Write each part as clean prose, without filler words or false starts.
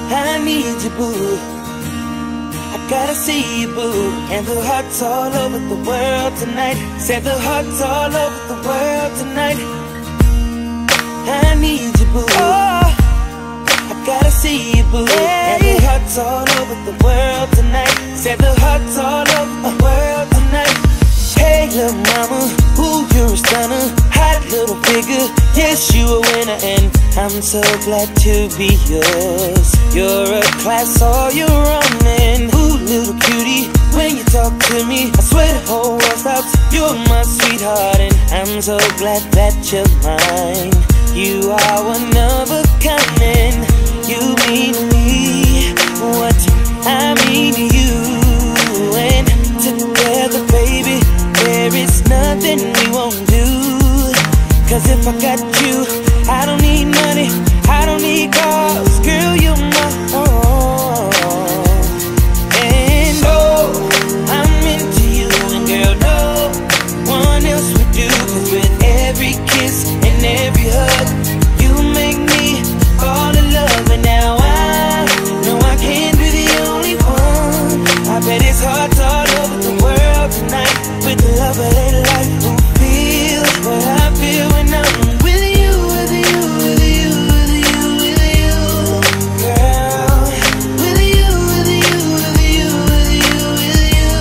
I need you, boo. I gotta see you, boo. And the hearts all over the world tonight. Said the hearts all over the world tonight. I need you, boo. Oh, I gotta see you, boo. And the hearts all over the world tonight. Said the hearts all over the world tonight. Hey, little mama, ooh, you're a stunner. Hot little figure, yes, you a winner. And I'm so glad to be yours. You're a class all your own. And ooh, little cutie, when you talk to me, I swear the whole world stops. You're my sweetheart, and I'm so glad that you're mine. You are one of a kind, and you mean to me what I mean to you. And together, baby, there is nothing we won't do. Cause if I got you, I don't need money, I don't need cars. Girl, you're my own. And oh, I'm into you. And girl, no one else would do. Cause with every kiss and every hug, you make me fall in love. And now I know I can't be the only one. I bet it's hard all over the world tonight. With the love of their life, who feels what I feel when I'm with you, with you, with you, with you, with you, girl. With you, with you, with you, with you, with you.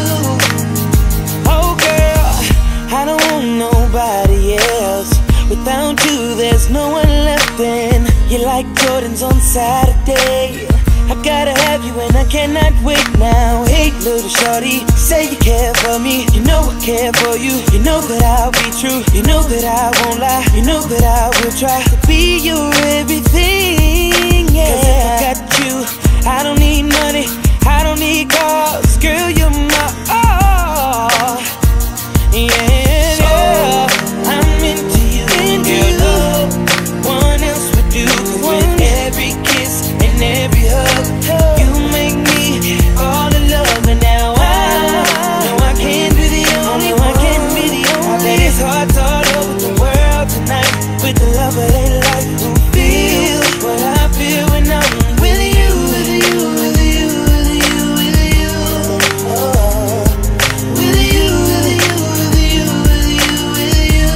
Oh girl, I don't want nobody else. Without you, there's no one left. And you're like Jordans on Saturday. I gotta have you and I cannot wait now. Hey, little shorty, say you care for me. You know I care for you. You know that I'll be true. You know that I won't lie. You know that I will try to be your everything, yeah. Cause if I got you, I don't need money, I don't need cars. Girl, you're my all, yeah, yeah. I'm into you, and girl, no one else would do. Cause with every kiss and every hug, you make me fall in love. And now I know I can't be the only one. I bet it's hard all over the world tonight. With the love of their life, who feels what I feel when I'm with you, with you, with you, with you, with you. Oh, with you, with you, with you, with you, with you.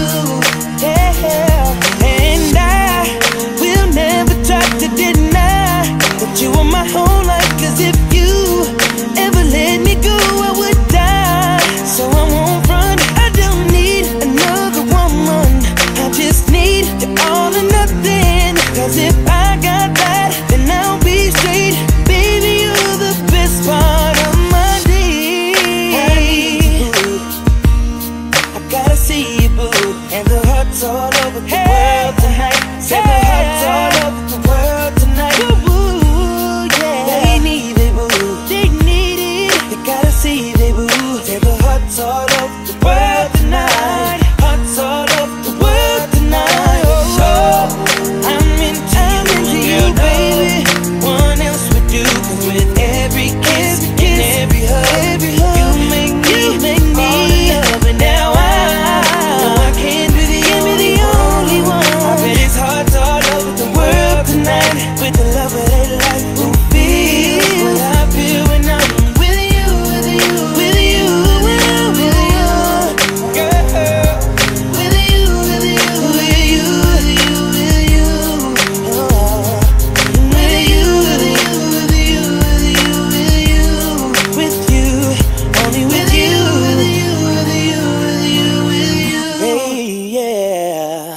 Yeah, and I will never try to deny that you are my whole life. Cause if you ever let me go, I would die. So I won't run, I don't need another woman. I just need you all or nothing. Cause if I got that, then I'll be straight. Baby, you're the best part of my day. I need you, boo. I gotta see you, boo. And the hearts all over the world tonight. Say the hearts all over the world tonight. Ooh, yeah. They need it, boo. They need it. They gotta see it, boo. Say the hearts all over the world tonight. Hearts all over the world tonight. Oh, I'm into you, baby. One else would do. Cause with every kiss and every hug, you make me fall in love. And now I know I can't be the only one. I bet it's hard all over the world tonight. With the love of their life, who feels what I feel when I'm with you, with you, with you, with you, girl. With you, with you, with you, with you, with you. Oh, with you, with you, with you, with you, with you, with you, only with you, with you, with you, with you, with you. Hey, yeah.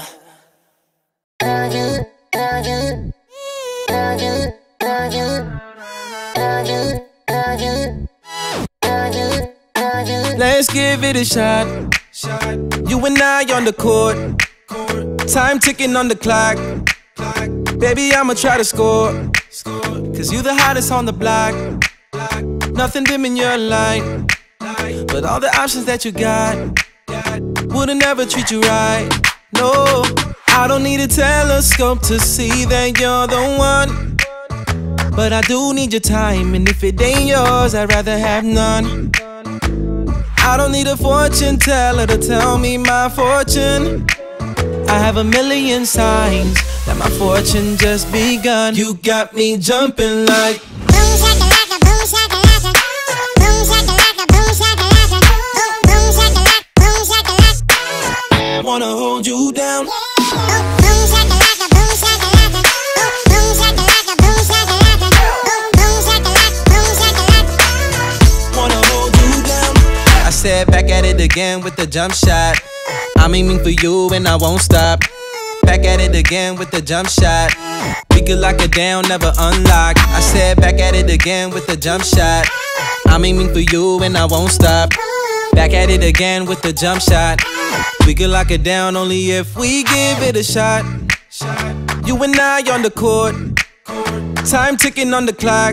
Let's give it a shot. You and I on the court. Time ticking on the clock. Baby, I'ma try to score. Cause you the hottest on the block. Nothing dim in your light. But all the options that you got wouldn't ever treat you right. No, I don't need a telescope to see that you're the one. But I do need your time, and if it ain't yours, I'd rather have none. I don't need a fortune teller to tell me my fortune. I have a million signs that my fortune just begun. You got me jumping like boom shakalaka, boom shakalaka, boom shakalaka, boom shakalaka, boom shakalaka, boom shakalaka. wanna hold you down. Boom shakalaka, boom shakalaka, boom shakalaka, boom shakalaka, boom shakalaka, boom shakalaka. Wanna hold you down. I said back at it again with the jump shot. I'm aiming for you and I won't stop. Back at it again with the jump shot. We could lock it down, never unlock. I said back at it again with the jump shot. I'm aiming for you and I won't stop. Back at it again with the jump shot. We could lock it down only if we give it a shot. You and I on the court, time ticking on the clock.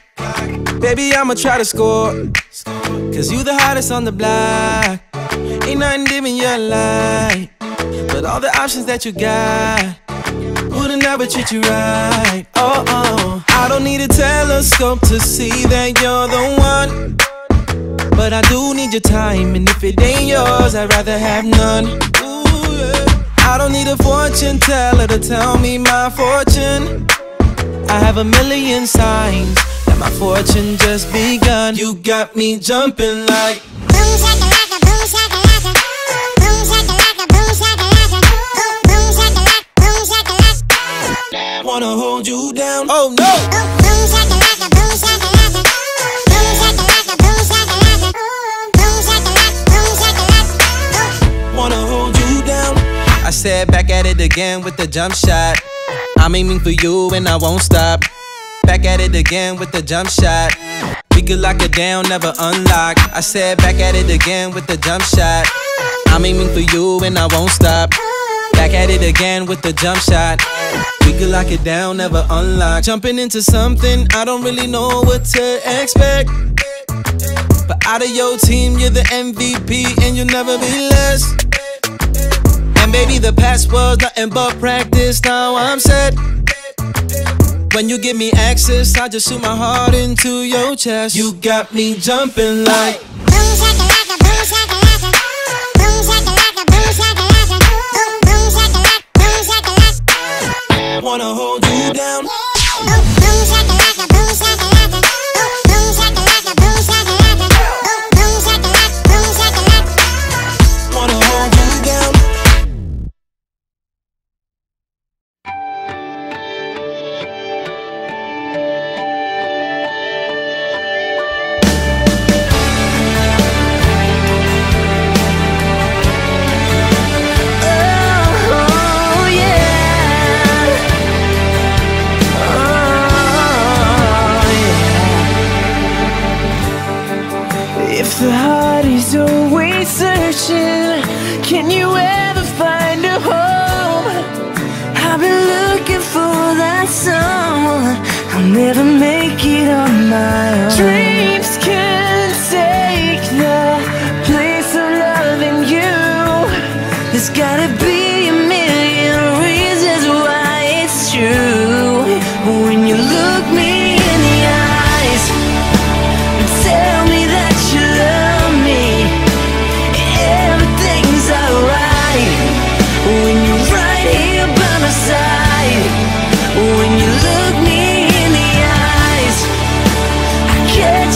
Baby, I'ma try to score, cause you the hottest on the block. Ain't nothing dimming your light, but all the options that you got wouldn't ever treat you right. Oh, oh. I don't need a telescope to see that you're the one, but I do need your time, and if it ain't yours, I'd rather have none. Ooh, yeah. I don't need a fortune teller to tell me my fortune. I have a million signs that my fortune just begun. You got me jumping like Boom shakalaka, boom shakalaka, boom shakalaka, boom shakalaka, boom shakalaka, boom shakalaka. wanna hold you down. Oh no! Boom shakalaka, boom shakalaka, boom shakalaka, boom shakalaka, boom shakalaka, boom shakalaka. Wanna hold you down. I said back at it again with the jump shot. I'm aiming for you and I won't stop. Back at it again with the jump shot. We could lock it down, never unlock. I said back at it again with the jump shot. I'm aiming for you and I won't stop. Back at it again with the jump shot. We could lock it down, never unlock. Jumping into something, I don't really know what to expect. But out of your team, you're the MVP and you'll never be less. And baby, the past was nothing but practice, now I'm set. When you give me access, I just shoot my heart into your chest. You got me jumping like Boom shakalaka, boom shakalaka, boom shakalaka, boom shakalaka, boom shakalaka, boom shakalaka. wanna hold you down. Boom shakalaka, boom shakalaka, boom shakalaka, boom shakalaka, boom shakalaka, boom shakalaka. Wanna hold you down. If the heart is always searching, can you ever find a home? I've been looking for that someone. I'll never make it on my own. Dreams can take the place of loving you. There's gotta be a million reasons why it's true. When you look me in the eyes and tell me that you love me, everything's alright. When you're right here by my side, when you look me in the eyes, I can't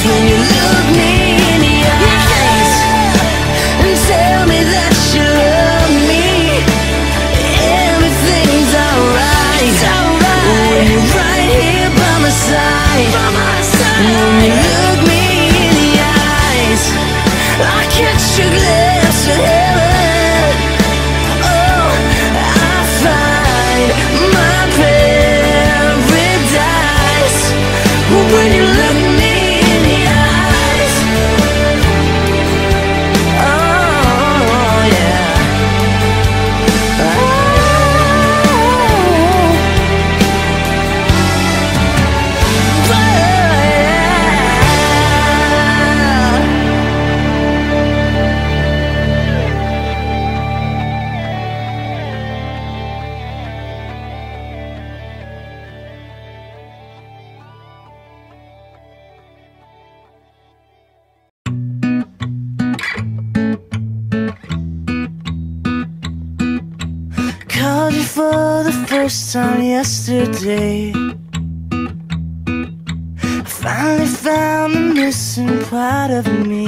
when you look me in the eyes and tell me that you love me. Everything's alright when you're right here by my side. When you look me in the eyes, I catch a glimpse of heaven. Oh, I find my paradise when you look me in the eyes. Oh, yeah. Called you for the first time yesterday. I finally found the missing part of me.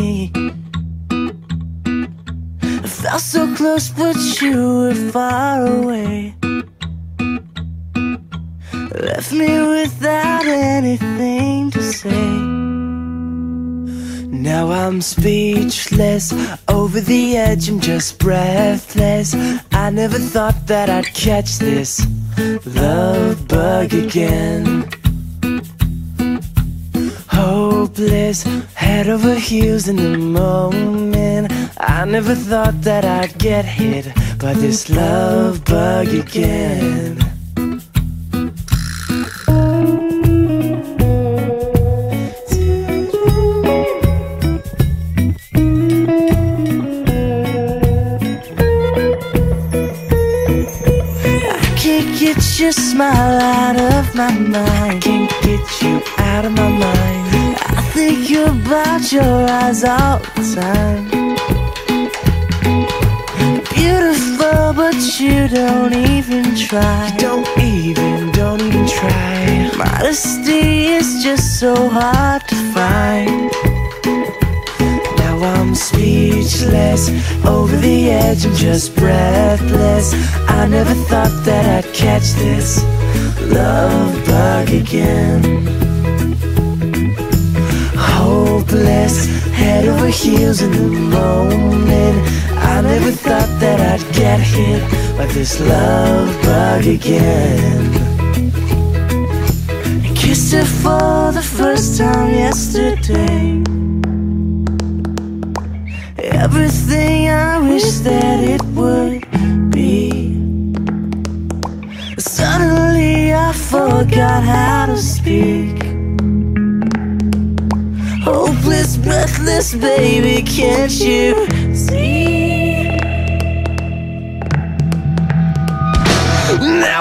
I felt so close but you were far away. Left me without anything to say. Now I'm speechless, over the edge, I'm just breathless. I never thought that I'd catch this love bug again. Hopeless, head over heels in the moment. I never thought that I'd get hit by this love bug again. Get your smile out of my mind. Can't get you out of my mind. I think about your eyes all the time. Beautiful, but you don't even try. You don't even try. Modesty is just so hard to find. Now I'm speechless, over the edge, I'm just breathless. I never thought that I'd catch this love bug again. Hopeless, head over heels in the moment. I never thought that I'd get hit by this love bug again. I kissed her for the first time yesterday. Everything I wish that it would be. Suddenly I forgot how to speak. Hopeless, breathless, baby, can't you see? Now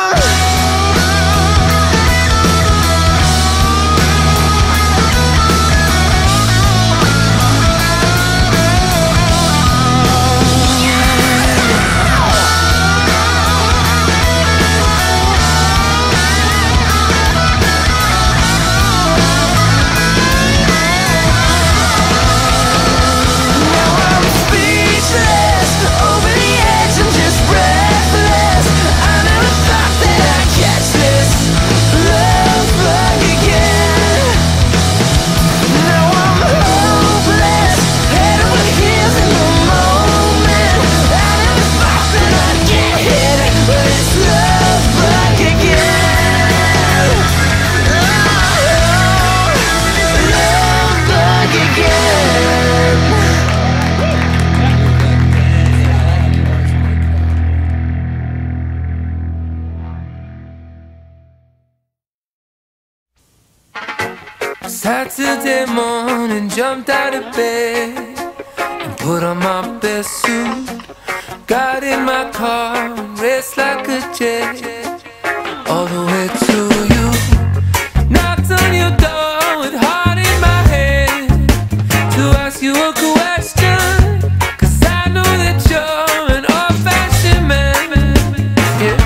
Saturday morning, jumped out of bed and put on my best suit. Got in my car and raced like a jet all the way to you. Knocked on your door with heart in my head to ask you a question, 'cause I know that you're an old-fashioned man. Yeah.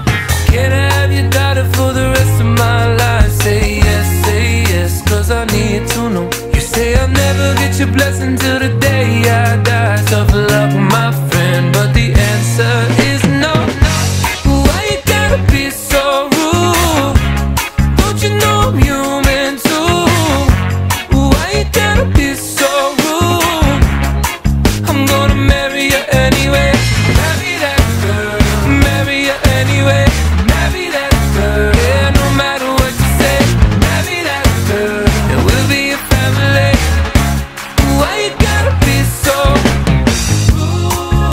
Can I have your daughter for the rest of my life? Say yes, 'cause I need I'm human too. Why you gotta be so rude? I'm gonna marry you anyway. Marry that girl. Marry you anyway. Marry that girl. Yeah, no matter what you say. Marry that girl. And we'll be a family. Why you gotta be so rude?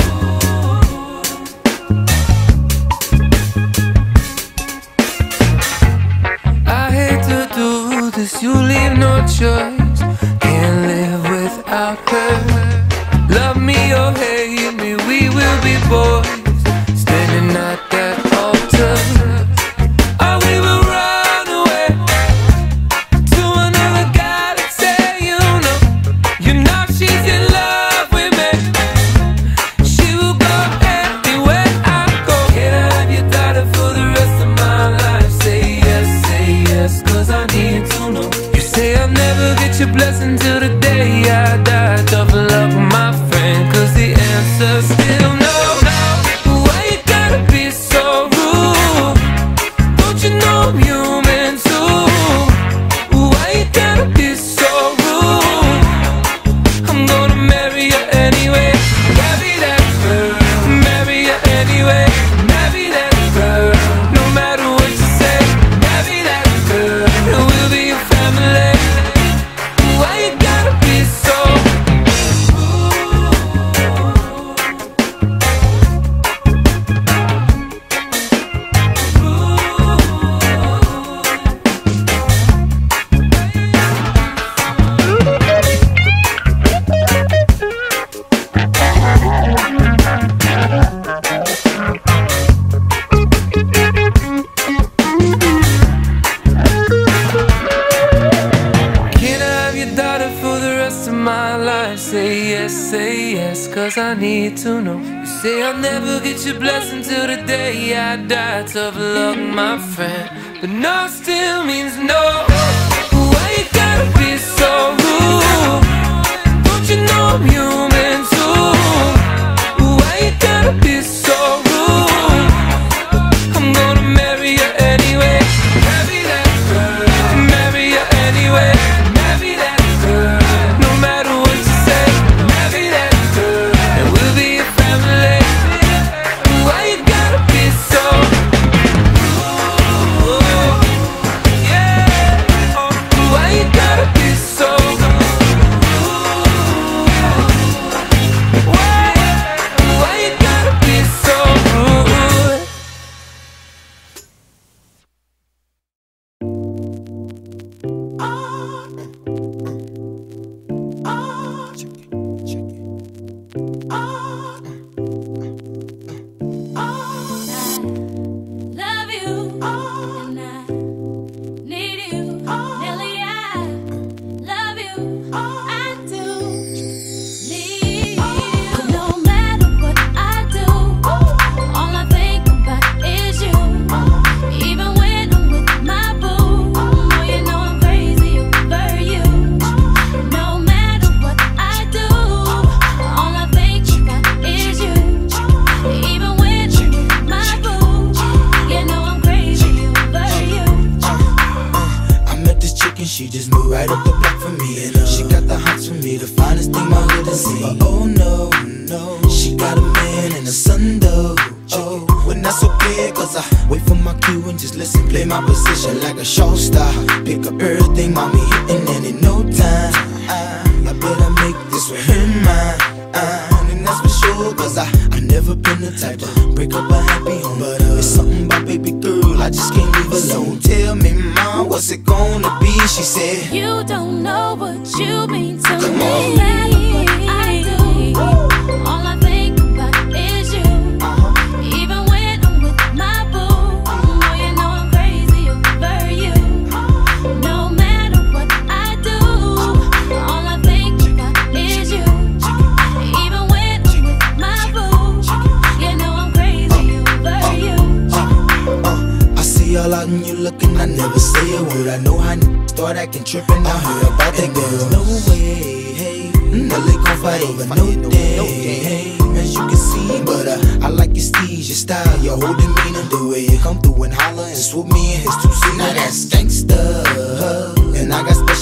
I hate to do this, you leave no choice. Can't live without her. Love me or hate me, we will be boys, standing at that altar. Or we will run away to another galaxy. You know she's in love with me. She will go anywhere I go. Can I have your daughter for the rest of my life? Say yes, cause I need to know. You say I'll never get your blessing till the day I die. Tough love with my friend, cause the answer's still no. Why you gotta be so rude? Don't you know I'm human too? Why you gotta be so rude? I'm gonna marry you anyway. Marry that girl. Marry you anyway. Marry that girl. No matter what you say. Marry that girl. And we'll be a family. Why you gotta be so Can I have your daughter for the rest of my life? Say yes, cause I need to know. You say I'll never get your blessing till the day I die. Tough luck, my friend, but no still means no. Why you gotta be so rude? Don't you know I'm human too? Why you gotta be so rude? I'm gonna marry you anyway. Marry that girl. Marry you anyway. Marry that girl. No matter what you say. Marry that girl. And we'll be a family. Why you gotta be so rude? Yeah. Why you gotta be so rude? Why you gotta be so rude? Love you, and I need you, Nelly. I love you, I do need you. No matter what I do, all I think about is you. Even when I'm with my boo, oh, you know I'm crazy over you. No matter what I do, all I think about is you. Even when I'm with my boo, you know I'm crazy over you. I met this chick and she just moved right up the block for me. And she got the hots for me, the finest thing my hood has seen. But oh no, she got a man and a son though. Oh, when that's okay, cause I wait for my cue and just listen, play my position like a show star. Pick up everything, mommy hitting, and in no time I better make this with her mine. And that's for sure, cause I never been the type to break up a happy home. But it's something about baby girl, I just can't leave alone. Tell me, mom, what's it gonna be? She said, You don't know what you mean to Come me. on. No matter what I do, all I think about is you. Even when I'm with my boo, oh, you know I'm crazy over you. No matter what I do, all I think about is you. Even when I'm with my boo, you know I'm crazy over you. I see all out and you looking, I never say a word. I know how start acting trippin', I heard about that girl. No way, hey, Nelly gon' fight over no day, hey. As you can see, but I like your steez, your style, your whole demeanor, the way you come through and holler and swoop me in his two-seater. Now that's gangsta.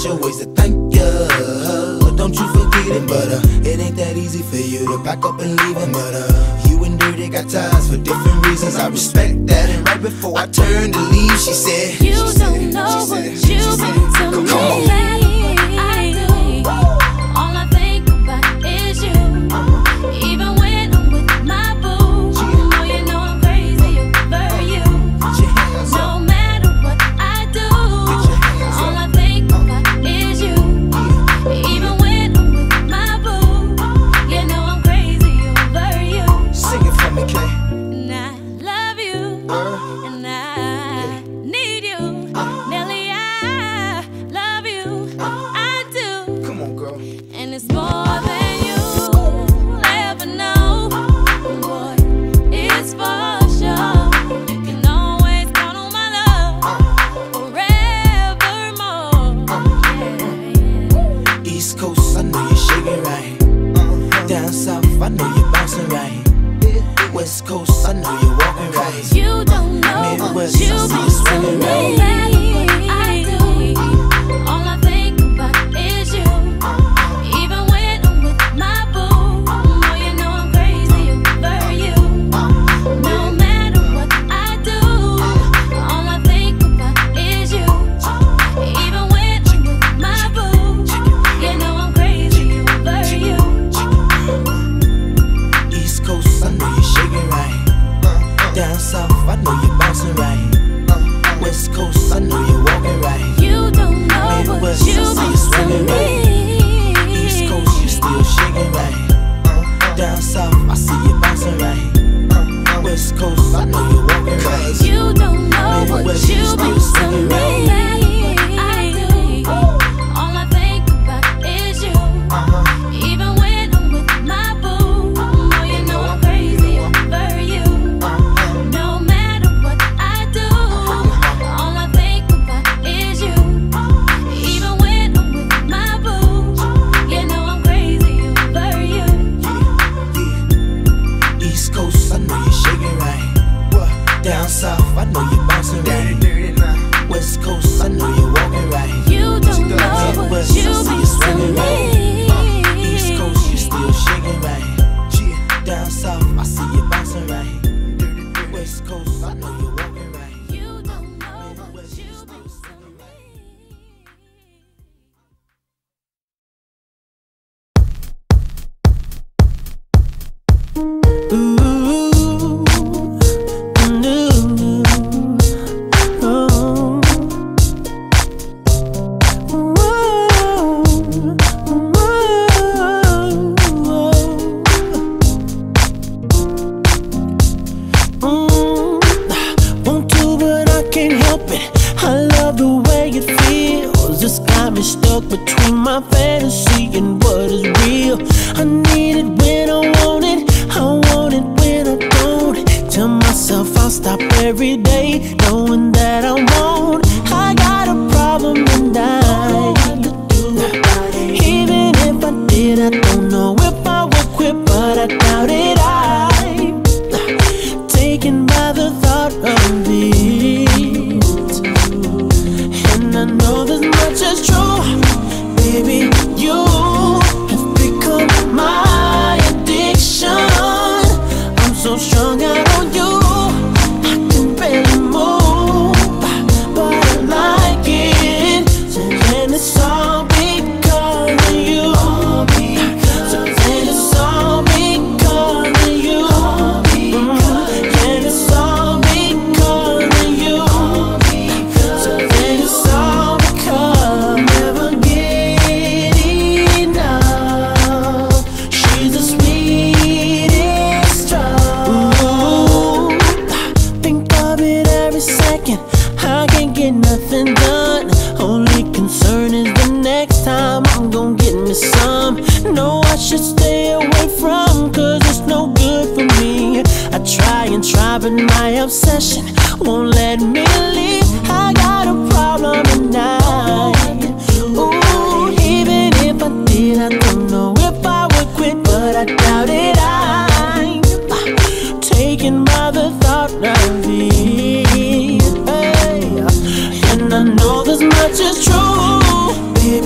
special ways to thank you. Don't you forget it, but it ain't that easy for you to pack up and leave him. But you and Dirty got ties for different reasons. I respect that. And right before I turned to leave, she said, You don't know what you've been to me. Come on. I do. All I think about is you. Even when I'm with my boo, oh, you know I'm crazy over you. No matter what I do, all I think about is you. Even when I'm with my boo, you know I'm crazy over you. Sing it for me, Kay. And I love you, and I need you, Nelly. I love you, I do, Come on, girl. and it's more than you ever know. Boy, it's for sure. You can always count on my love forevermore. Yeah. East Coast, I know you're shaking right. Down South, I know you're bouncing right. West Coast, I know you're walking right. You don't know what Midwest, I you've see you been to swinging me. right. No matter what I do, all I think about is you. Even when I'm with my boo, oh, you know I'm crazy over you. No matter what I do, all I think about is you. Even when I'm with my boo, you know I'm crazy over you. East Coast, I know you're shaking right. Down South, I know you're bouncing right. West Coast, I know you're walking right. You don't know what Midwest, I you've see been you swinging to right. me. East Coast, you still shaking right. Down South, I see you bouncing right. West Coast, I know you're walking right. You don't know what Midwest, you you've still been to swinging me. right. I do. All I think about is you. Even when I'm with my boo, oh, you know I'm crazy over you. No matter what I do, all I think about is you. Even when I'm with my boo, you know I'm crazy over you. East Coast, I know you're shaking right. Down South, I know you're bouncing right. West Coast, I know you're walking right. You don't know what Midwest, I you've see been you swinging to right. East me. Coast, you still shaking right. Down South, I see you bouncing right. West Coast, I know you're walking right. You don't know what Midwest, you you've still been to swinging right. Want to, but I can't help it. I love the way it feels. It's got me stuck between my fantasy and what is real. I need it when I want it. I want it when I don't. Tell myself I'll stop every day, knowing that I won't. I got a problem and even if I did, I don't know if I would quit, but I doubt it. I'm taken by the thought of it, and I know this much is true. Baby, you have become my addiction. I'm so strung out on you, I can barely move, but I like it. And it's all because of you. So then it's all because of you. And it's all because of you. So then it's all because I'll never get enough. She's the sweetest drug. Ooh, think of it every second. I can't get nothing done. Only concern is the next time I'm gonna get me some. No, I should stay away from, cause it's no good for me. I try and try, but my obsession won't let me leave. I got a problem tonight. Ooh, even if I did, I don't know if I would quit, but I doubt it. I'm taken by the thought of it. Hey. And I know this much is true. Baby,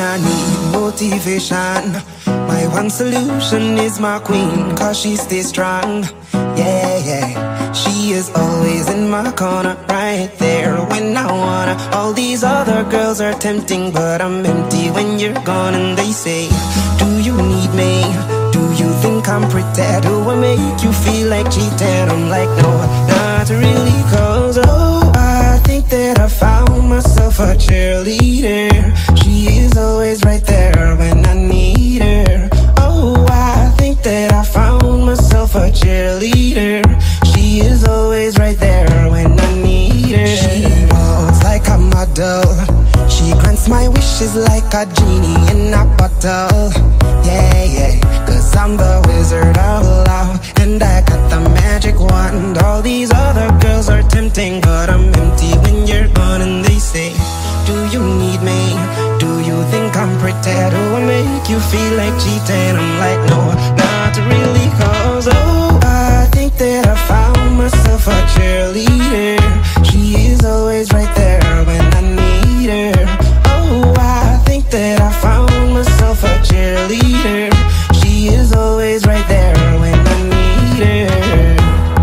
I need motivation, my one solution is my queen, cause she stays strong. Yeah, yeah, she is always in my corner, right there when I wanna. All these other girls are tempting, but I'm empty when you're gone. And they say, do you need me? Do you think I'm pretty? Do I make you feel like cheating? I'm like, no, not really, cause oh, I think that I found myself a cheerleader. She is always right there when I need her. Oh, I think that I found myself a cheerleader. She is always right there when I need her. She walks like a model, she grants my wishes like a genie in a bottle. Yeah, yeah, cause I'm the wizard of love, and I got the magic wand. All these other girls are tempting, but I'm empty when you're gone. And they say, do you need me? Do you think I'm pretty? Do I make you feel like cheating? I'm like, no, not really, cause oh, I think that I found myself a cheerleader. She is always right there when I need her. Oh, I think that I found myself a cheerleader. She is always right there when I need her.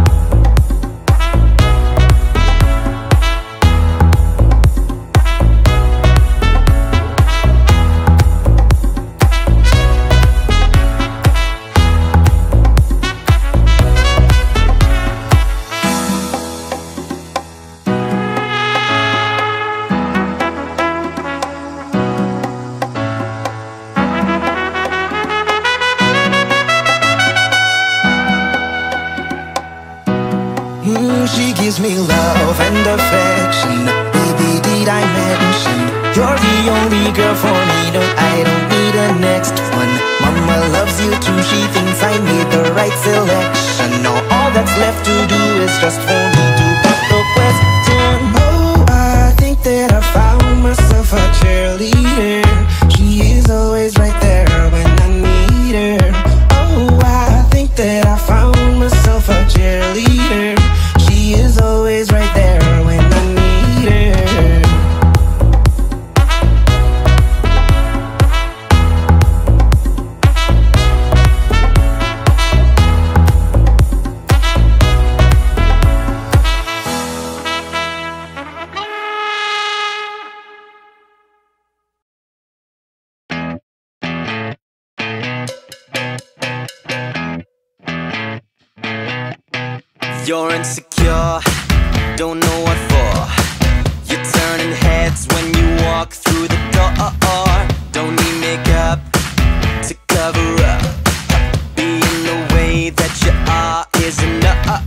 She gives me love and affection. Baby, did I mention you're the only girl for me? No, I don't need a next one. Mama loves you too, she thinks I made the right selection. Now all that's left to do is just for me to put the question. Oh, I think that I found myself a cheerleader. She is always right there when I need her. Oh, I think that I found myself a cheerleader. She is always right there when I need her. You're insecure, don't know what for. You're turning heads when you walk through the door. Don't need makeup to cover up. Being the way that you are is enough.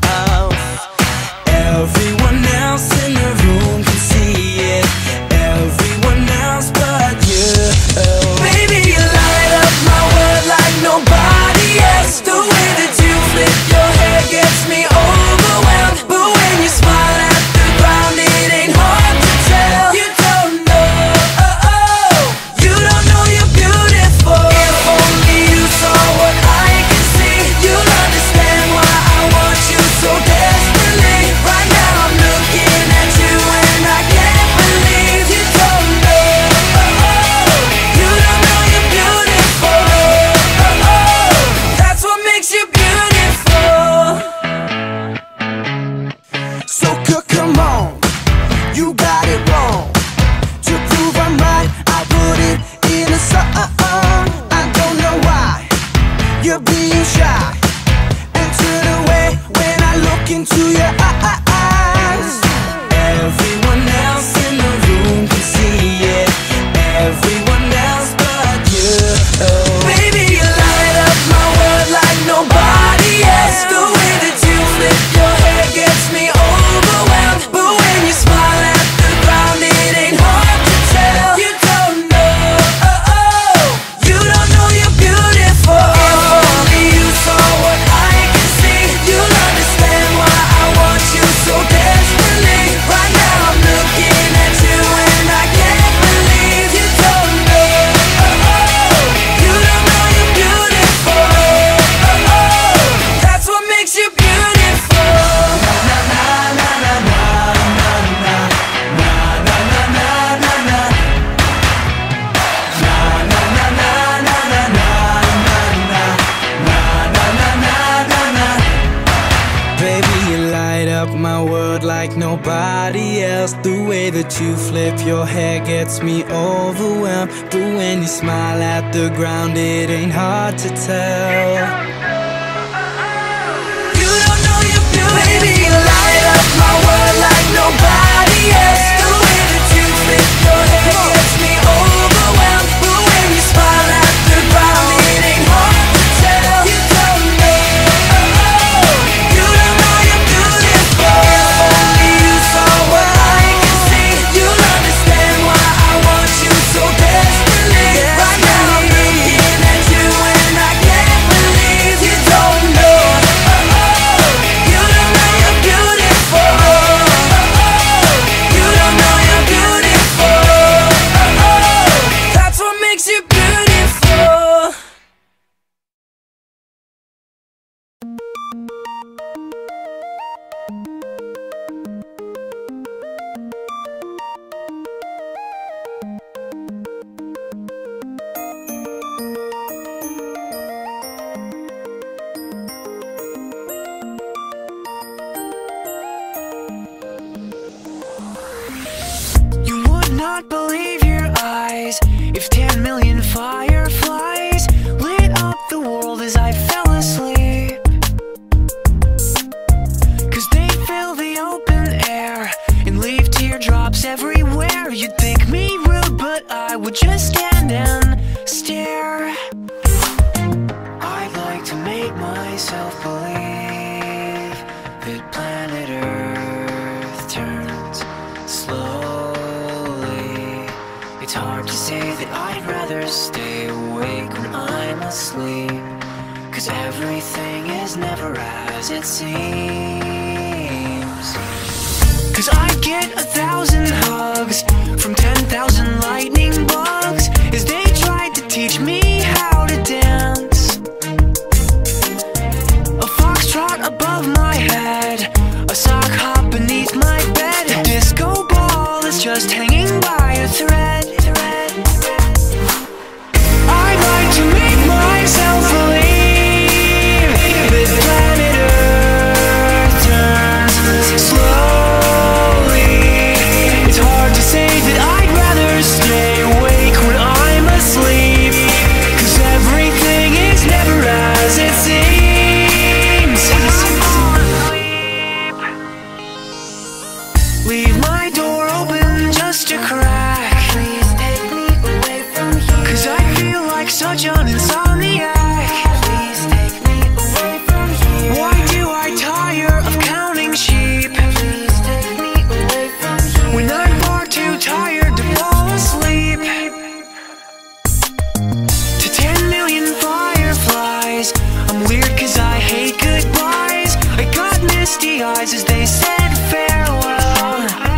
Everyone else in the room can see it, everyone else but you. Baby, you light up my world like nobody else. The way that you flip your hair gets me overwhelmed. But when you smile at the ground, it ain't hard to tell. You don't know way that you flip your hair gets me overwhelmed. But when you smile at the ground, it ain't hard to tell. You don't know you're beautiful. Baby, you light up my world like nobody else. The way that you flip your hair gets me overwhelmed. But when you smile at the ground, it ain't hard to tell. You don't know, you don't know you're beautiful. If only you saw what I can see, you'll understand why I want you so desperately. Right now I'm looking at you and I can't believe you don't know. You don't know you're beautiful. You don't know you're beautiful. That's what makes you beautiful. You would not believe your eyes if 10 million fireflies lit up the world as I fell asleep. 'Cause they fill the open air and leave teardrops everywhere. You'd think me rude, but I would just stand and stare. I'd like to make myself believe that planet Earth turns slowly. It's hard to say that I'd rather stay awake when I'm asleep, 'cause everything is never as it seems. 'Cause I get 1,000 hugs from 10,000 lightning bugs as they tried to teach me how to dance. A foxtrot above my head, a sock hop beneath my bed, a disco ball is just hanging by a thread. I'd like to make myself believe that planet Earth turns slowly. It's hard to say that I'd rather stay awake when I'm asleep, 'cause everything is never as it seems. Leave my door open just a crack. Please take me away from here, 'cause I feel like such an insomniac. Please take me away from here. Why do I tire of counting sheep? Please take me away from here, when I'm far too tired to fall asleep. To 10 million fireflies, I'm weird 'cause I hate goodbyes. I got misty eyes as they said farewell,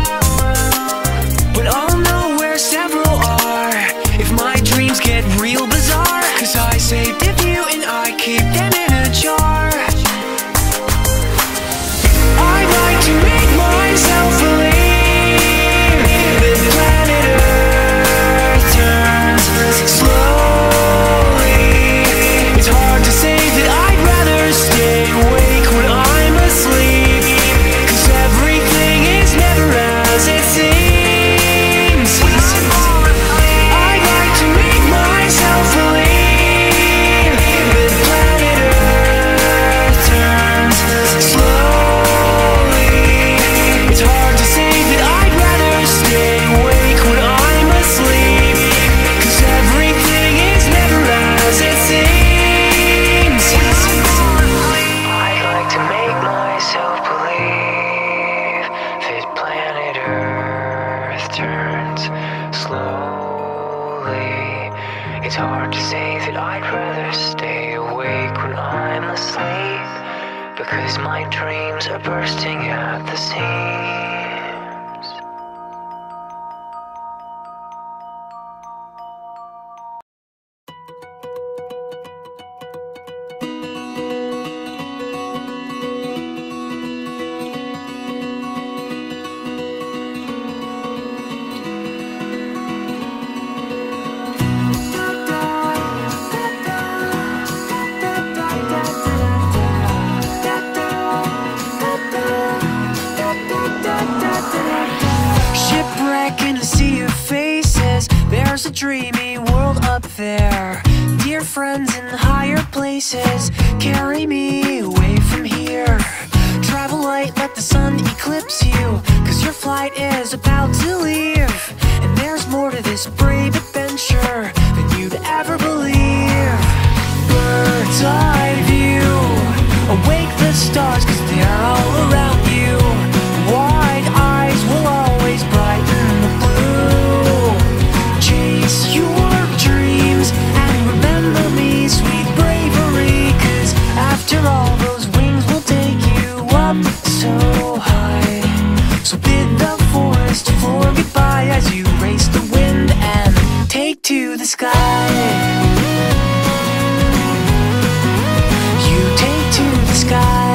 but I'll know where several are if my dreams get real bizarre, 'cause I saved a few and I keep them in a jar. I'd like to make myself believe that planet Earth turns slowly. It's hard to say that I'd rather stay awake when I'm asleep, 'cause everything is never as it seems. I'd like to make myself believe that planet Earth turns slowly. It's hard to say that I'd rather stay awake when I'm asleep, 'cause everything is never as it seems. I'd like to make myself believe that planet Earth turns slowly. It's hard to say that I'd rather stay awake when I'm asleep, because my dreams are bursting at the seams. There's a dreamy world up there. Dear friends in higher places, carry me away from here. Travel light, let the sun eclipse you, 'cause your flight is about to leave. And there's more to this brave adventure than you'd ever believe. Bird's eye view, awake the stars, 'cause they're all around you. Wide eyes will always brighten the blue. Chase your dreams and remember me, sweet bravery, 'cause after all those wings will take you up so high. So bid the forest floor goodbye as you race the wind and take to the sky. You take to the sky.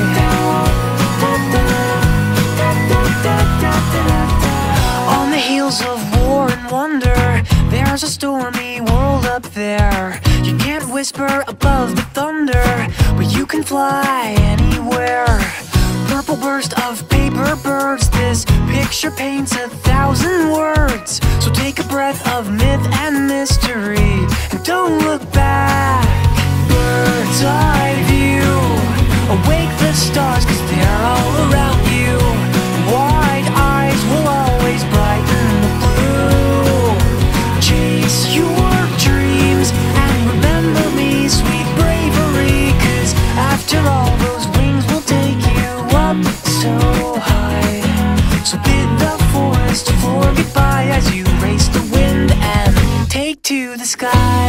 On the heels of war and wonder, there's a stormy world up there. You can't whisper above the thunder, but you can fly anywhere. Purple burst of paper birds, this picture paints 1,000 words. So take a breath of myth and mystery and don't look back. Bird's eye view, awake the stars, 'cause they're all around you. Wide eyes will always brighten the blue. Chase your dreams and remember me, sweet bravery, 'cause after all those wings will take you up so high. So bid the forest floor goodbye as you race the wind and take to the sky.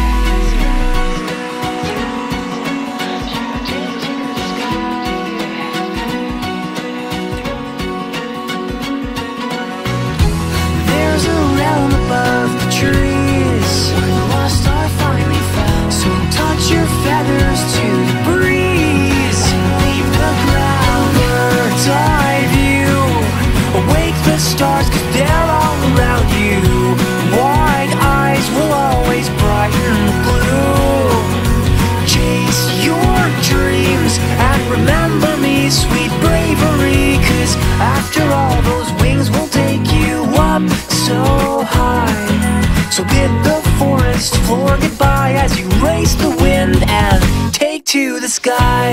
There's a realm above the trees where the lost are finally found. So touch your feathers to the breeze and leave the ground. Bird's eye view, awake the stars, 'cause they're all around you. Wide eyes will always brighten the blue. Chase your dreams and remember me, sweet bravery, 'cause after all those wings will take you up so high. So bid the forest floor goodbye as you race the wind and take to the sky.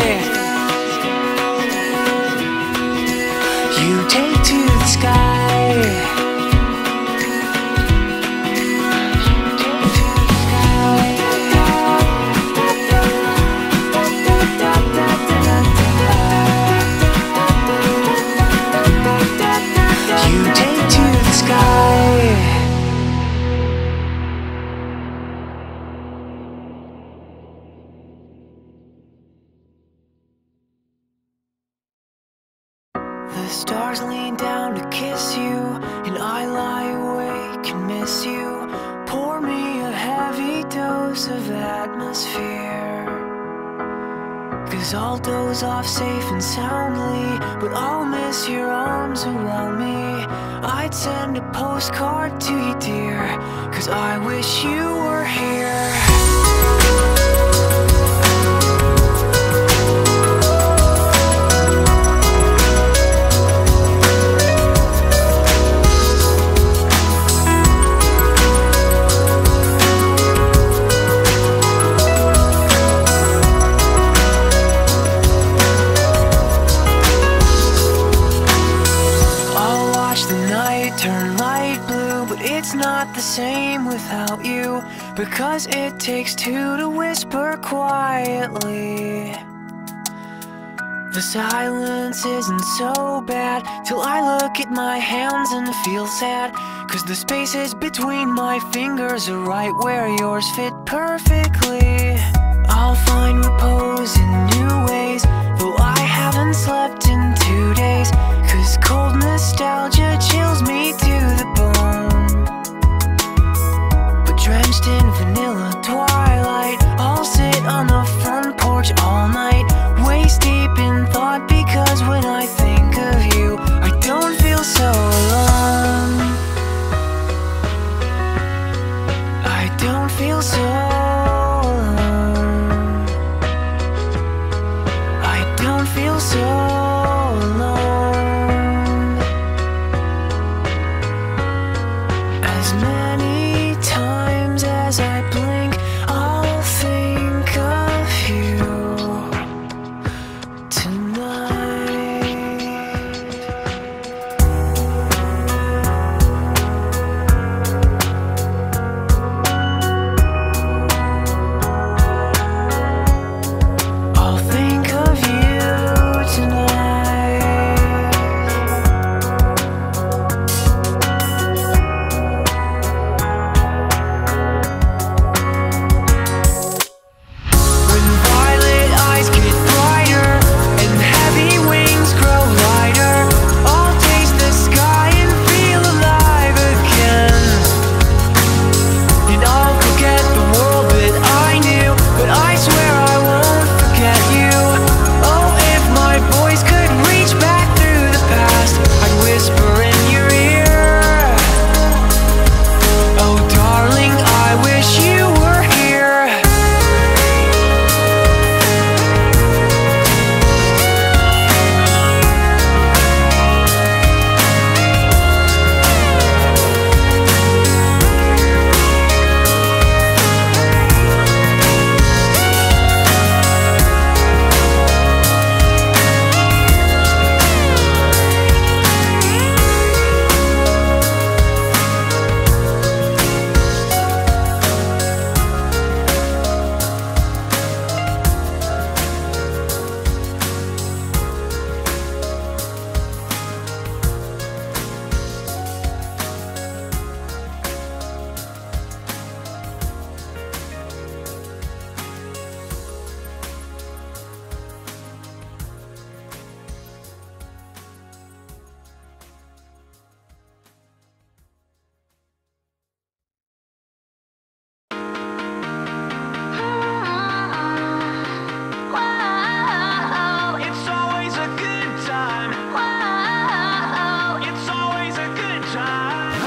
You take to the sky. You take to the sky. The stars lean down to kiss you, and I lie awake and miss you. Pour me a heavy dose of atmosphere, 'cause I'll doze off safe and soundly, but I'll miss your arms around me. I'd send a postcard to you, dear, 'cause I wish you were here. Turn light blue, but it's not the same without you, because it takes two to whisper quietly. The silence isn't so bad till I look at my hands and feel sad, 'cause the spaces between my fingers are right where yours fit perfectly. I'll find repose in new ways, though I haven't slept in 2 days, 'cause cold nostalgia chills me to the bone. But drenched in vanilla twilight, I'll sit on the front porch all night, waist deep in thought, because when I think of you, I don't feel so alone. I don't feel so alone. I don't feel so alone. As many as I blink, I'll think of you tonight. I'll think of you tonight. When violet eyes get brighter and heavy wings grow lighter, I'll taste the sky and feel alive again. And I'll forget the world that I knew, but I swear I won't forget you. Oh, if my voice could reach back through the past, I'd whisper in your ear. Oh, darling, I wish you were here. Whoa, it's always a good time. Whoa, it's always a good time.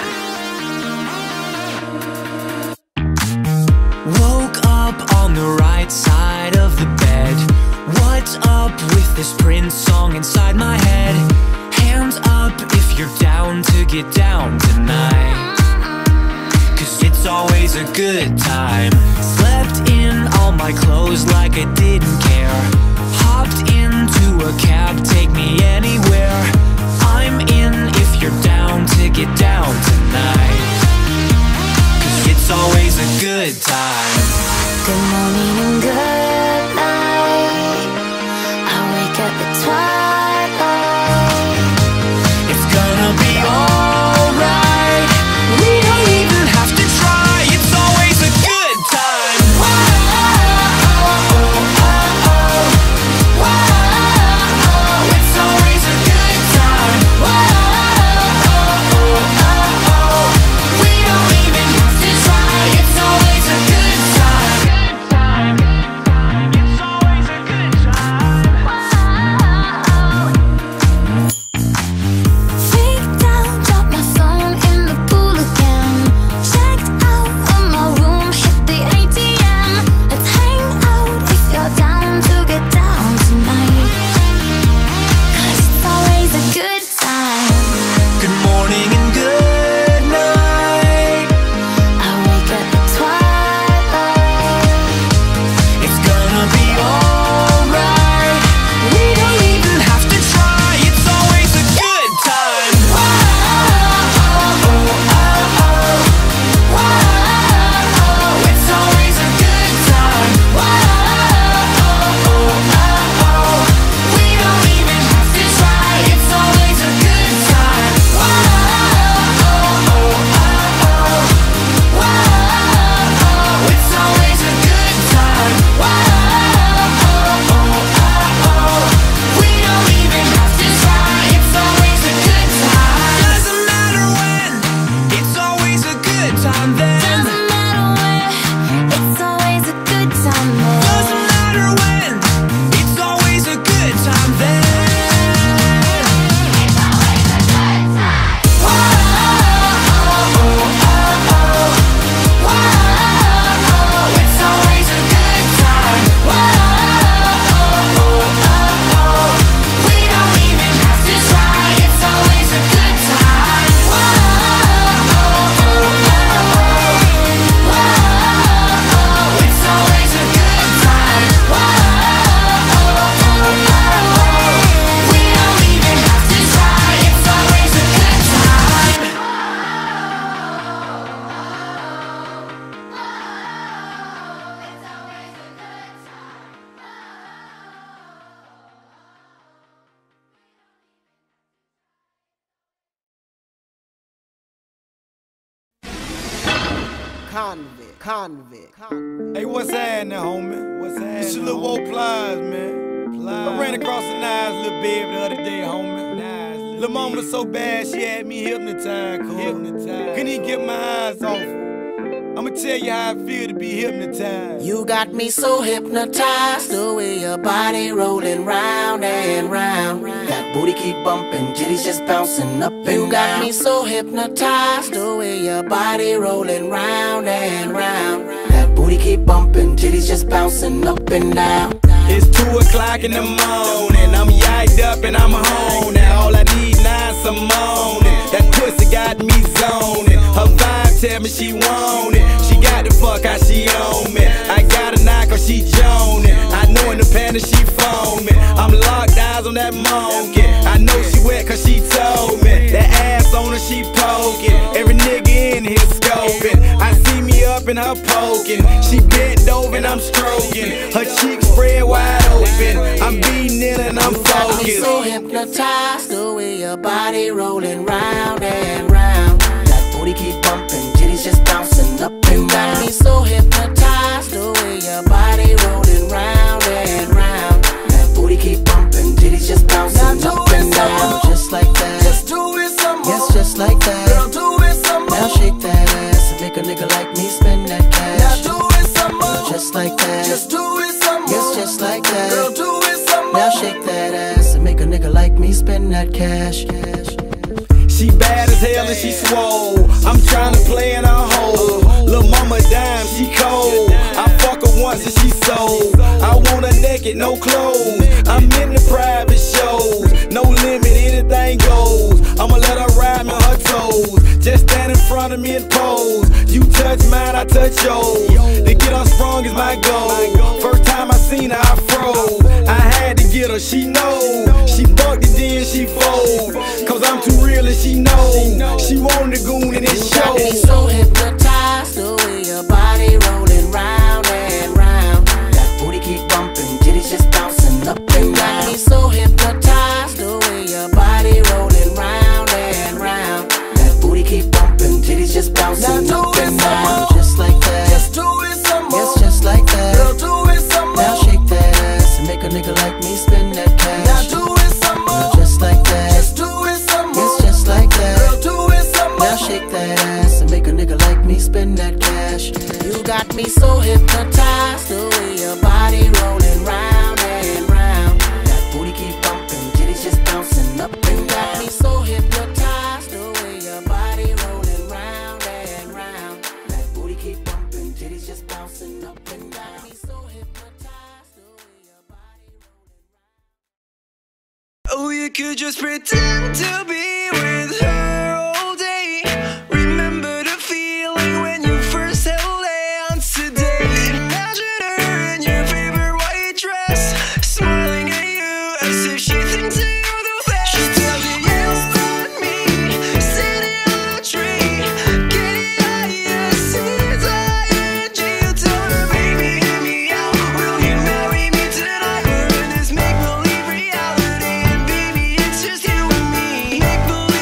Woke up on the right side of the bed. What's up with this Prince song inside my head? Hands up if you're down to get down tonight. 'Cause it's always a good time. Slept in all my clothes like I didn't care. Hopped into a cab, take me anywhere. I'm in if you're down to get down tonight. 'Cause it's always a good time. Good morning and good night. I wake up at twilight. It's gonna be alright. We don't even have to try. It's always a good time. It's always a good time. We don't even have to try. It's always a good time. Hey, what's happening, homie? What's happening? It's your little old Plies, man. I ran across a nice little baby the other day, homie. Lil' mama was so bad, she had me hypnotized. Couldn't even get my eyes off her. I'ma tell you how I feel to be hypnotized. You got me so hypnotized, the way your body rolling round and round. That booty keep bumping, titties just bouncing up and down. You got me so hypnotized, the way your body rolling round and round. That booty keep bumping, titties just bouncing up and down. It's 2 o'clock in the morning, I'm yiked up and I'm home. Now all I need now is some morning. That pussy got me zoning. Her vibe tell me she want it. She got the fuck how she on me. I got a knock or she joning. I know in the panty she foaming. I'm locked eyes on that monkey. I know she wet cause she told me. That ass on her she poking. Every nigga in here scoping. I see me up in her poking. She bent over and I'm stroking. Her cheeks spread wide open. I'm beating it and I'm focused. You got me so hypnotized, the way your body rolling round and round. That booty keep bumping, titties just bouncing up and down. You got me so hypnotized, the way your body rolling round and round. That booty keep bumping, titties just bouncing up and down. Just like that, Just do it some more. yes, just like that. Girl, do it some more. Now shake that ass and make a nigga like me spend that cash. Now do it some more. Just like that, Just do it some more. yes, just like that. Girl, do it some more. Now shake that ass and make a nigga like me spend that cash. She bad as hell and she swole. I'm tryna play in her hole. Lil' mama dime, she cold. I fuck her once and she sold. I want her naked, no clothes. I'm in the private shows. No limit, anything goes. I'ma let her ride me on her toes. Just stand in front of me and pose. You touch mine, I touch yours. To get her sprung is my goal. First time I seen her, I froze. I had to get her, she knows. She bucked it, then she fold. Cause I'm too real and she knows. She wanted the goon in this show. Got me so hypnotized, the way your body rolling round and round. That booty keep bumping, titties just bouncing up and down. Got me so hypnotized, the way your body rolling round and round. That booty keep bumping, titties just bouncing up and down. Just like that, Just do it some more. yes, just like that. Girl, do it some more. Now shake that ass and make a nigga like me spend that Now cash. do it some more. Just like that, Just do it some more. yes, just like that. Girl, do it some more. Now shake that ass and make a nigga like me spend that cash. You got me so hypnotized, the way your body rolling round and round. That booty keep bumping, titties just bouncing up and down. Got me so hypnotized, the way your body rolling round and round. That booty keep bumping, titties just bouncing up and down. Got me so hypnotized, the way your body rolling. Oh, you could just pretend to be with her all day. Remember the feeling when you first held hands today. Imagine her in your favorite white dress, smiling at you as if she thinks that you're the best. She tells you and me, sitting on a tree, getting higher, singing tired. You tell her, baby, hear me out. Will you marry me tonight? We're in this make-believe reality, and baby, it's just you and me. Make-believe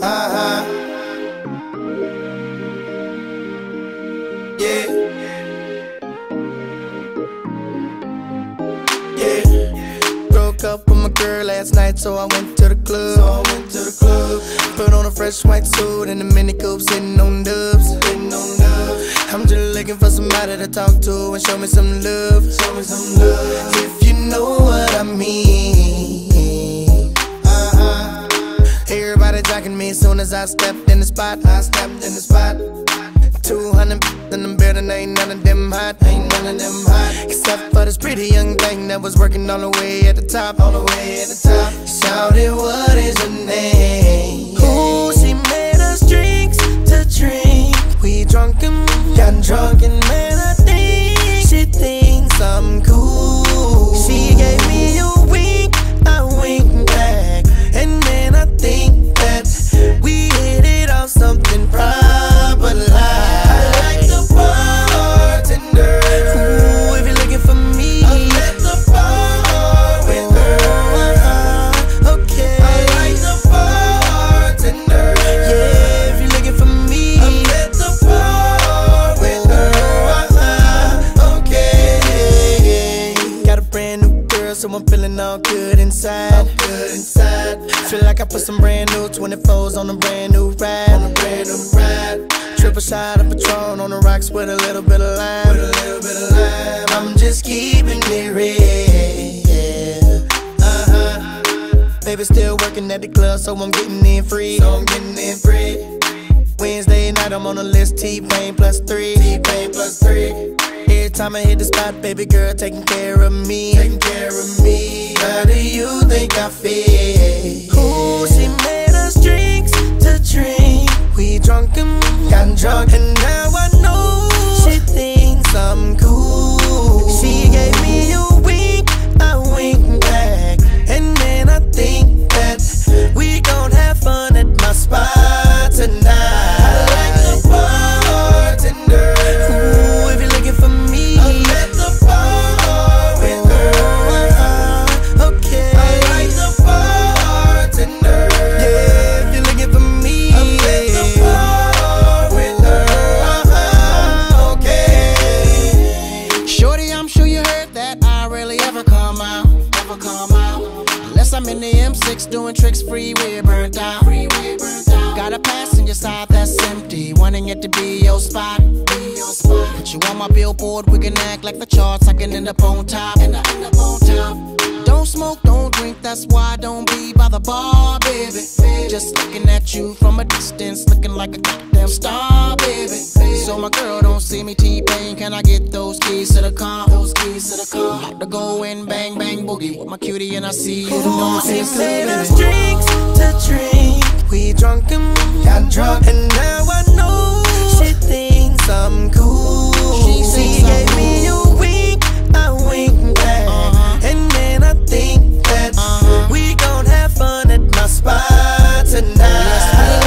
Yeah. Broke up with my girl last night, so I went to the club. Put on a fresh white suit and a mini coupe, sitting on dubs. I'm just looking for somebody to talk to and show me some love. If you know what I mean. Everybody jocking me as soon as I stepped in the spot. 200 in the building, ain't none of them hot. Except for this pretty young thing that was working all the way at the top. Shouted, what is her name? Ooh, she made us drinks to drink. We drunk and got drunk, and man, I think she thinks I'm cool. She gave me a wink, I winked back, and man, I think that we hit it off something proper like. So I'm feeling all good inside. Feel like I put some brand new 24s on a brand new ride. Triple shot of Patron on the rocks with a little bit of lime. I'm just keeping it real. Baby still working at the club, so I'm getting in free. Wednesday night I'm on the list, T-Pain plus 3. Every time I hit the spot, baby girl taking care of me. How do you think I feel? Ooh, she made us drinks to drink. We drunk and got drunk, and now I know she thinks I'm cool. She gave me a wink, I winked back, and then I think that we gon' have fun at my spot tonight. Doing tricks, freeway burnt out. Got a passenger side that's empty, wanting it to be your spot. Put you on my billboard, we can act like the charts. I can end up on top. Don't smoke, don't drink, that's why I don't be by the bar, baby. Just looking at you from a distance, looking like a goddamn star, baby. So my girl don't see me T-Pain, can I get those keys to the car? About to go in, bang, bang, boogie with my cutie, and I see you tomorrow. She made us drinks to drink. We drunk and got drunk, and now I know she thinks I'm cool. She gave me a wink, I winked back, and then I think that we gon' have fun at my spot tonight.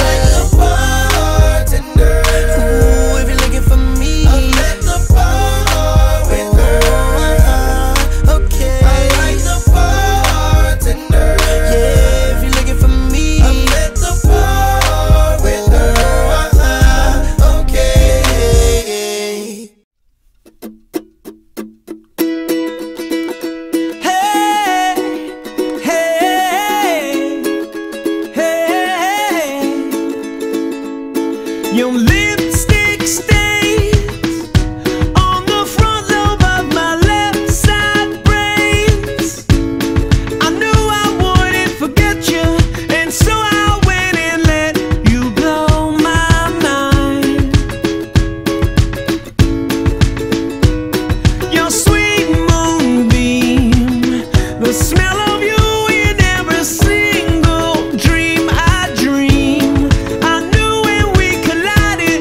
Your lipstick stains on the front lobe of my left side brains. I knew I wouldn't forget you, and so I went and let you blow my mind. Your sweet moonbeam, the smell of you in every single dream I dream. I knew when we collided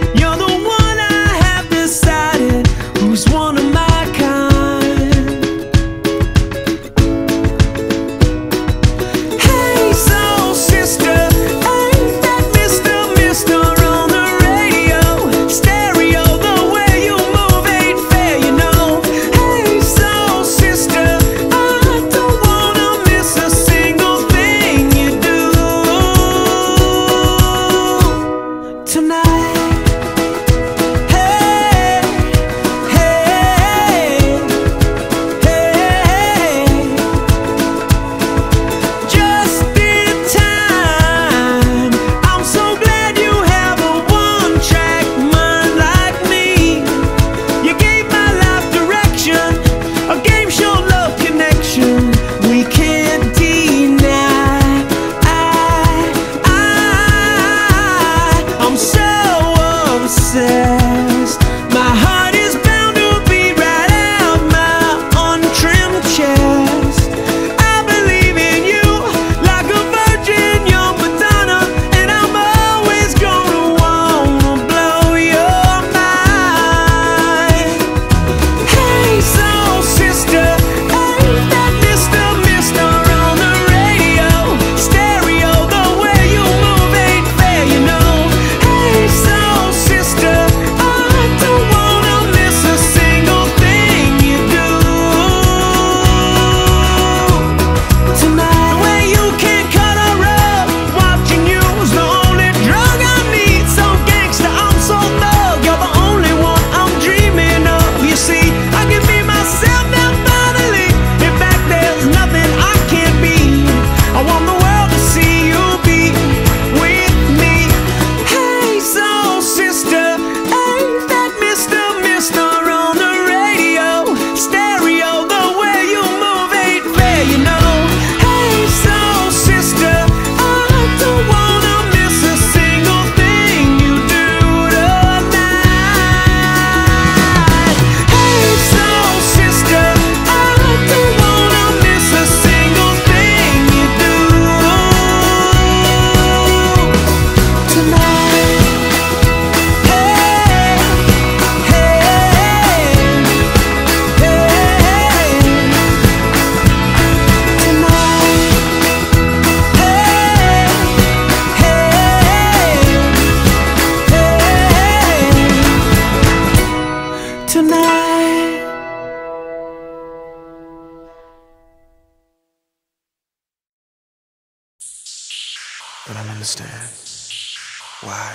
don't understand. Why?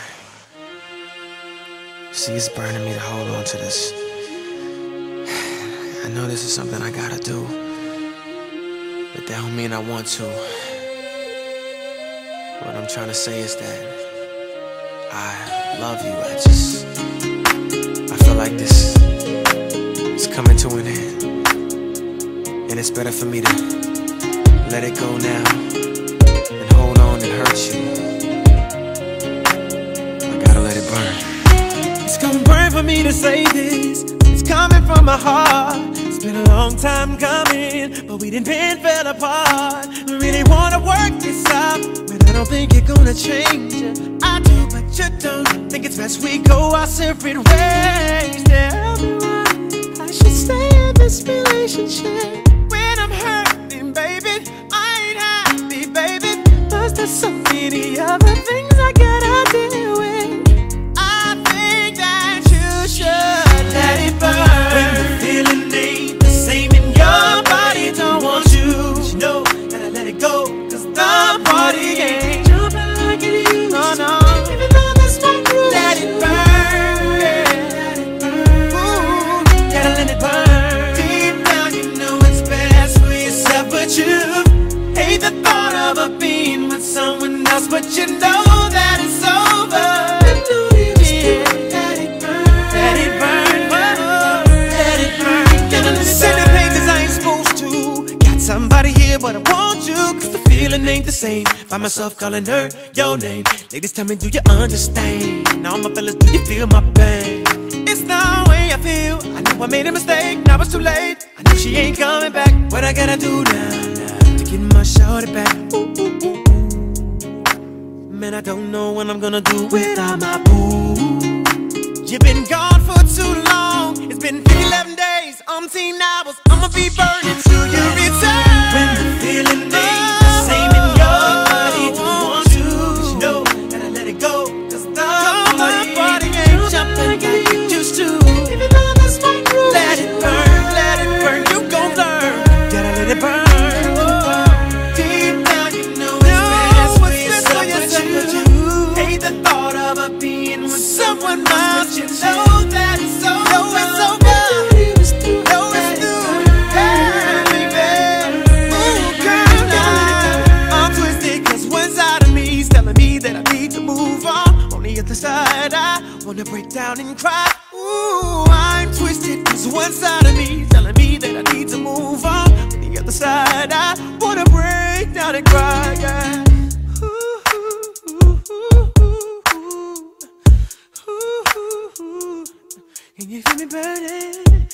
See, it's burning me to hold on to this. I know this is something I gotta do, but that don't mean I want to. What I'm trying to say is that I love you. I feel like this is coming to an end, and it's better for me to let it go now than hold on and hurt you. I gotta let it burn. It's gonna burn for me to say this. It's coming from my heart. It's been a long time coming, but we done been fell apart. I really wanna work this out, but I don't think you're gonna change it. I do, but you don't. Think it's best we go our separate ways. Tell me why I should stay in this relationship when I'm hurting, baby. I ain't happy, baby. Plus there's so many other things I gotta deal with. I think that you should let it burn. When the feeling ain't the same in your body, don't want you. But you know, gotta let it go, cause the party ain't jumping like it used to. No, no. Even though that's my groove, let it burn. Let it burn. Ooh, gotta let it burn. Deep down, you know it's best for yourself, but you hate the thought of being with someone else, but you know that it's over. Somebody here, but I want you, cause the feeling ain't the same. Find myself calling her your name. Ladies, tell me, do you understand? Now my fellas, do you feel my pain? It's the way I feel. I know I made a mistake, now it's too late. I know she ain't coming back. What I gotta do now to get my shorty back? Ooh, ooh, ooh, ooh. Man, I don't know what I'm gonna do without my boo. You've been gone for too long. It's been 11 days, umpteen hours. I'ma be burning till you return. When the feeling ain't the same in your body, don't want you. But you know, gotta let it go, cause the party ain't jumping like it used to. Even though that's my groove, let it burn, you gon' learn. Gotta let it burn. Deep down, you know it's best for yourself, but you hate the thought of being with someone else. You know that it's over. Know it's over. Know it's through. Hey, baby. Ooh, girl, now I'm twisted, cause one side of me is telling me that I need to move on. On the other side, I wanna break down and cry. Ooh, I'm twisted, cause one side of me is telling me that I need to move on. On the other side, I wanna break down and cry, yeah. Can you feel me burning?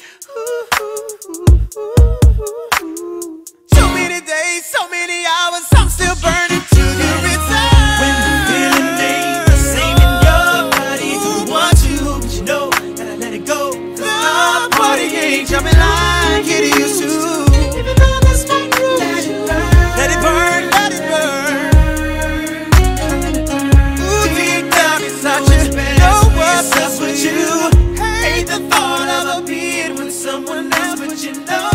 So many days, so many hours, I'm still burning till you return. When the feeling ain't the same in your body, don't want you, but you know, gotta let it go. Cause the party ain't jumping like it used to. Even though that's my groove, let it burn. Let it burn, let it burn. Ooh, deep down inside you, know what's up with you. Hate the thought of being with someone else, but you know